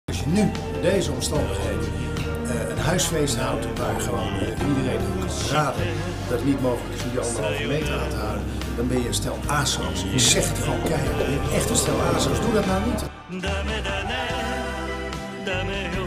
Als je nu in deze omstandigheden een huisfeest houdt waar gewoon iedereen kan raden dat het niet mogelijk is om die 1,5 meter aan te houden, dan ben je een stel aso's. Ik zeg het gewoon keihard, je bent echt een stel aso's. Doe dat nou niet.